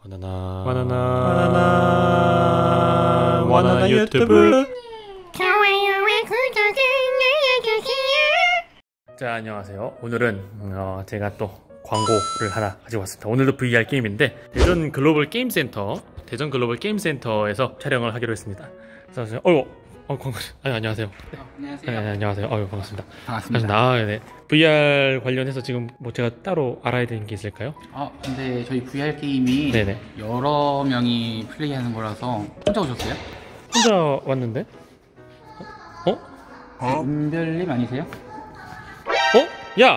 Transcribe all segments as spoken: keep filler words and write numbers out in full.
바나나 바나나 바나나 바나나 유튜브. 좋아요와 구독을 눌러주세요. 자, 안녕하세요. 오늘은 어, 제가 또 광고를 하나 가지고 왔습니다. 오늘도 브이알 게임인데 대전 글로벌 게임센터 대전 글로벌 게임센터에서 촬영을 하기로 했습니다. 그래서 어유 어, 광고. 아니, 안녕하세요. 네. 어, 안녕하세요. 네, 안녕하세요. 어유 반갑습니다. 반갑습니다. 아, 네. 브이알 관련해서 지금 뭐 제가 따로 알아야 되는 게 있을까요? 어, 근데 저희 브이알 게임이 네네. 여러 명이 플레이하는 거라서 혼자 오셨어요? 혼자 왔는데? 어? 어? 은별님 아니세요? 어? 야!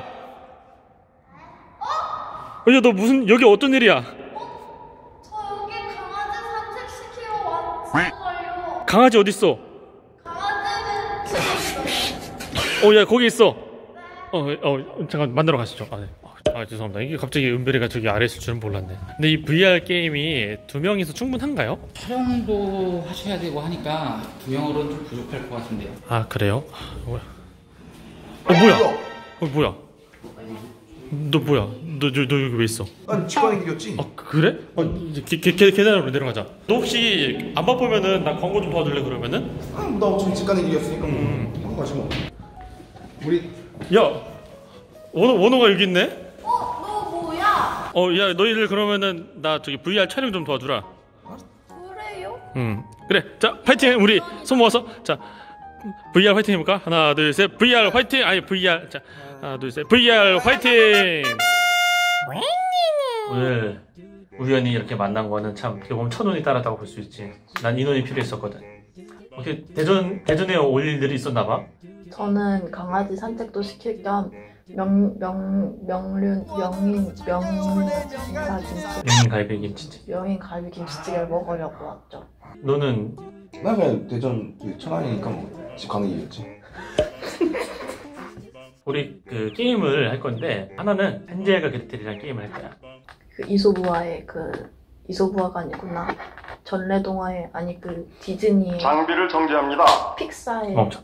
어? 야, 너 무슨 여기 어떤 일이야? 저 여기 강아지 산책시키러 왔어요. 강아지 어딨어? 강아지는 집에 있어요. 어, 야, 거기 있어. 어, 어, 잠깐 만나러 가시죠. 아, 네. 아, 죄송합니다. 이게 갑자기 은별이가 저기 아래 있을 줄은 몰랐네. 근데 이 브이알 게임이 두 명이서 충분한가요? 촬영도 하셔야 되고 하니까 두 명으로는 좀 부족할 것 같은데요. 아, 그래요? 뭐야? 어, 뭐야? 어, 뭐야? 너 뭐야? 너, 너, 너 여기 왜 있어? 난 직관의 길이었지. 아, 그래? 어, 이제 계, 계, 계, 계단으로 내려가자. 너 혹시 안 바쁘면은 나 광고 좀 도와줄래 그러면은? 아, 나 어차피 직관의 길이었으니까 음. 뭐 한거 가지 뭐. 우리 야! 원호, 원호가 여기 있네? 어, 너 뭐야? 어, 야, 너희들 그러면은 나 저기 브이알 촬영 좀 도와주라. 그래요? 음, 그래. 자, 파이팅! 우리 손 모아서. 자, 브이알 화이팅 해볼까? 하나, 둘, 셋. 브이알 화이팅! 아니, 브이알. 자, 하나, 둘, 셋. 브이알 화이팅! 오늘 우연히 이렇게 만난 거는 참 어떻게 보면 천운이 따랐다고 볼 수 있지. 난 인원이 필요했었거든. 어떻게 대전, 대전에 올 일들이 있었나 봐? 저는 강아지 산책도 시킬 겸 명, 명, 명륜, 명인, 명인갈비김치, 명인 갈비 김치찌. 명인 갈비김치찌개를 먹으려고 왔죠. 너는 나 그냥 대전 그 천안이니까 뭐 직관의 길이었지. 우리 그 게임을 할 건데 하나는 헨젤과 그레텔이라는 게임을 할 거야. 그 이소부화의 그 이소부화가 아니구나. 전래동화의 아니 그 디즈니의 장비를 정지합니다. 픽사의 멈춰.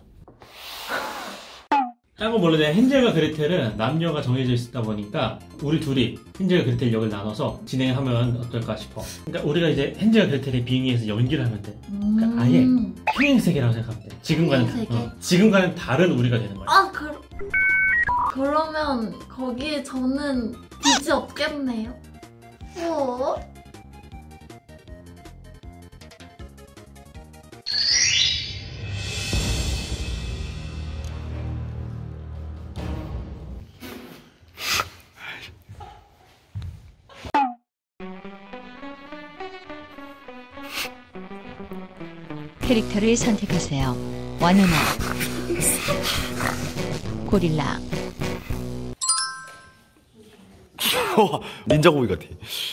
딴거 모르는데 헨젤과 그레텔은 남녀가 정해져 있다 보니까 우리 둘이 헨젤과 그레텔 역을 나눠서 진행하면 어떨까 싶어. 그러니까 우리가 이제 헨젤과 그레텔의 빙의해서 연기를 하면 돼. 그러니까 아예 평행 세계라고 생각하면 돼. 지금과는 평행 세계? 어, 지금과는 다른 우리가 되는 거야. 아, 그, 그러면 거기에 저는 빚이 없겠네요. 뭐? 캐릭터를 선택하세요. 원우나 고릴라 닌자고기 같아.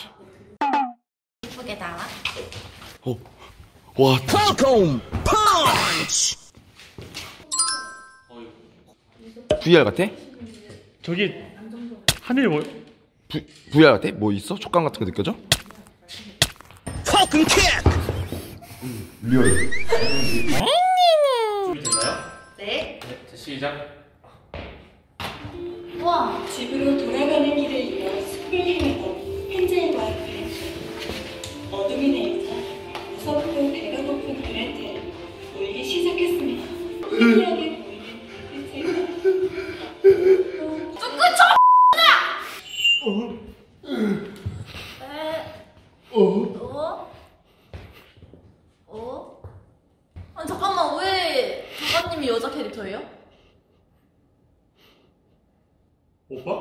예쁘게 나와? 어. 와. 브이알 같아? 저기 하늘 뭐 V, 브이알 같아? 뭐 있어? 촉감 같은 거 느껴져? 음, 리얼해. 준비됐나요? 네. 네, 자, 시작. 와, 집으로 돌아가는 길을 이어 숲을 헤매고 헨젤과 그레텔. 어둠이 내리자 무섭고 배가 고픈 그레텔 울기 시작했습니다. 희미하게 보이는 그레텔과 어? 어? 아니 잠깐만, 왜 작가님이 여자 캐릭터예요? 오빠?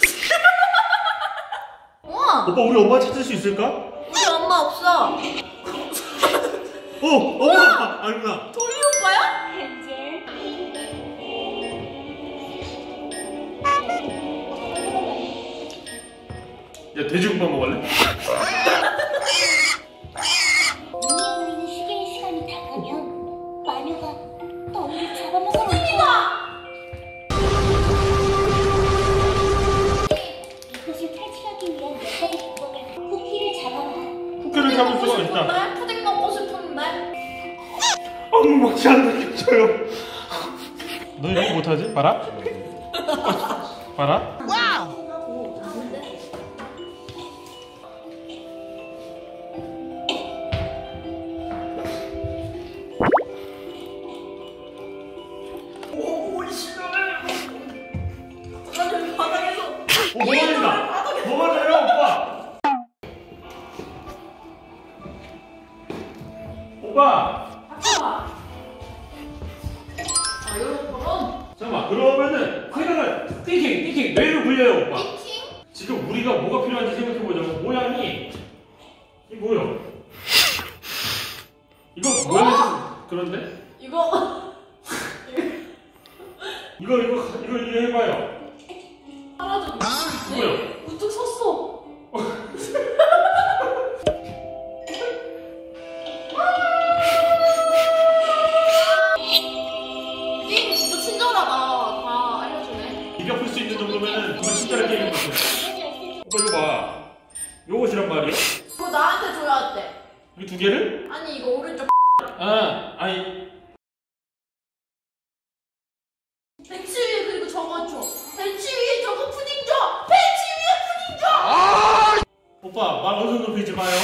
우와! 오빠 우리 엄마 찾을 수 있을까? 우리 엄마 없어. 어! 엄마! 아니구나. 돌리 오빠야? 헨젤 야, 돼지국밥 먹을래? 눈에 보이는 시계의 시간이 다가면 마녀가 너희를 잡아먹으러 이것을 탈출하기 위한 몇 가지 방법을 쿠키를 잡아라. 쿠키를 잡을 수가 있다. 싶은데? 푸딩 먹고 싶은데? 아무 먹지 않는 겹쳐요. 너 이렇게 못하지? 봐라. 봐라. 오빠. 아빠. 아 요런 거런. 잠깐만 그러면은 생각을 띵킹 띵킹 뇌를 굴려요 오빠. 띵킹? 지금 우리가 뭐가 필요한지 생각해보자면 모양이 이 뭐야? 이거 모양이 좀 그런데? 이거 이거 이거 이거 이거 해봐요. 사라져. 뭐야? 우뚝 섰어. 게임 진짜 친절하다. 다 알려주네. 네가 풀 수 있는 정도면은 정말 친절한 게임인 것 같아. 오빠 이거 봐. 요것이란 말이야? 그거 나한테 줘야 돼. 이 두 개를? 아니 이거 오른쪽. 아 아니. 벤치 위에 그리고 저거 줘. 벤치 위에 저거 푸딩 줘. 벤치 위에 푸딩 줘. 오빠 말 어느 정도 빌지 마요.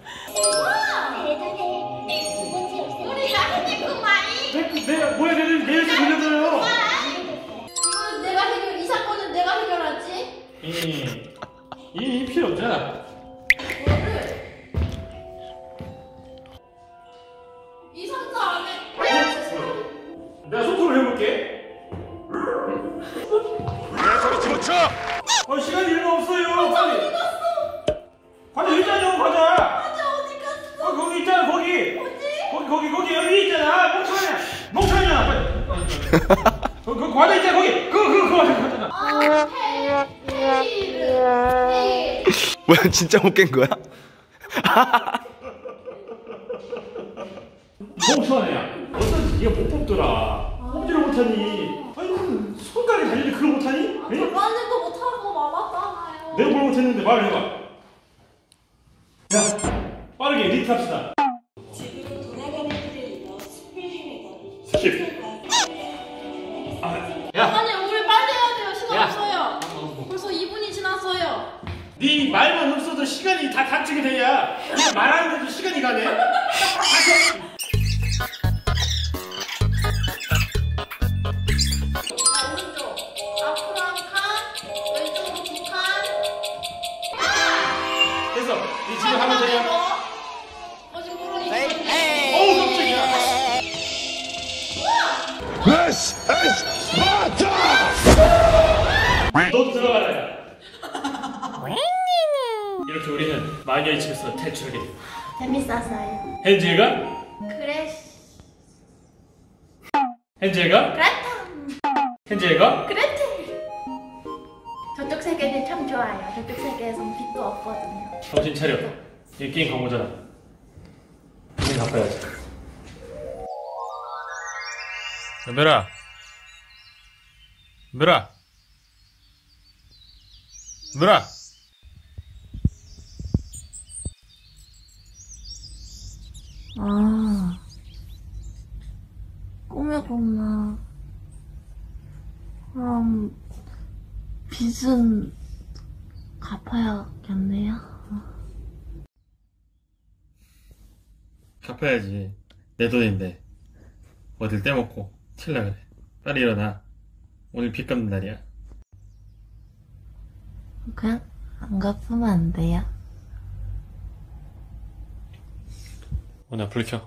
대단해. 두 번째 열쇠. 우리 나한테 그 말이. 내, 내 뭐야 내 내일 좀 빌려줘요. 이거는 내가 해결. 이 사건은 내가 해결하지. 이, 이 필요 없잖아. 이거를 이 상자 안에. 내가 손톱을 해볼게. 내 소리 집어쳐! 어, 시간이 얼마 없어요. 빨리. 어디 갔어? 과자 여기 있잖아요, 과자. 과자 어디 갔어? 어, 거기 있잖아, 거기. 어디? 거기, 거기, 거기 여기 있잖아. 멍청하냐? 멍청하냐? 빨리. 거기, 거기 과자 있잖아, 거기. 그거, 그거, 그거 과자잖아. 아, 페, 페이를. 페이. 뭐야 진짜 못 깬 거야? 멍청하냐? 어쩐지 네가 못 뽑더라. 뽑지를 못하니. 아니, 손가락이 달리는데 그걸 못하니? 아, 에? 저번에도 못하고 말았잖아요. 내가 뭘 못했는데 말을 해봐. 야, 빠르게 리트 합시다. 집으로 돌아가는 길을 잃어 숲을 헤매던 스킵. 아, 야, 아니, 우리 빨리 해야 돼요. 시간 야. 없어요. 벌써 이 분이 지났어요. 네 말만 없어도 시간이 다 단축이 되냐? 그냥 말하는데도 시간이 가네. 다시. 자, 오른쪽. 앞으로 한 칸, 왼쪽으로 두 칸. 됐어. 이 지금 하면 되냐? 어, 지금 그러니. 어우 깜짝이야. 너도 들어가라. 야. 이렇게 우리는 마녀의 집에서 탈출하게 돼. 재밌었어요. 헨젤과 그래. 헨젤과 그랬다. 헨젤과 그랬지. 저쪽 세계는 참 좋아요. 저쪽 세계에선 빛도 없거든요. 정신 차려. 이 게임 광고잖아. 돈 갚아야지. 연별아. 연별아. 연별아. 아, 꿈이구나. 그럼 빚은 갚아야겠네요. 갚아야지. 내 돈인데 어딜 떼먹고 칠라 그래. 빨리 일어나. 오늘 빚 갚는 날이야. 그냥 안 갚으면 안 돼요? 오늘 불 켜.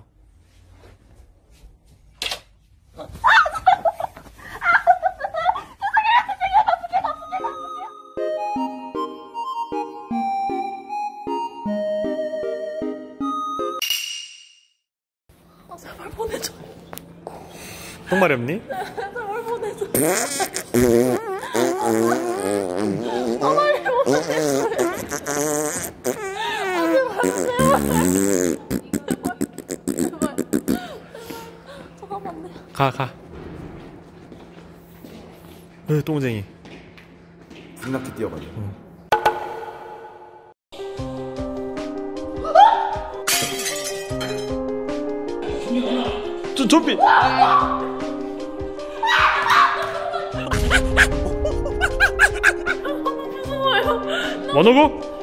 제발 보내줘. 똥 마렵니? 제발 보내줘. 떠나기로 보내줘요. 가, 가. 으, 똥쟁이. 불났게 뛰어가지고. 저, 좀비! 뭐라고?